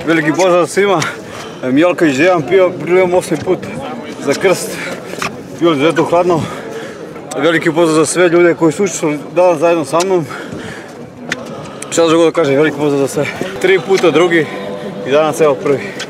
Veliki pozdrav svima. Mjalković Dejan, plivam 8. put za krst. Bilo je izuzetno hladno. Veliki pozdrav za sve ljude koji su učili danas zajedno sa mnom. Šta želim da kažem, veliki pozdrav za sve. 3 puta drugi i danas evo prvi.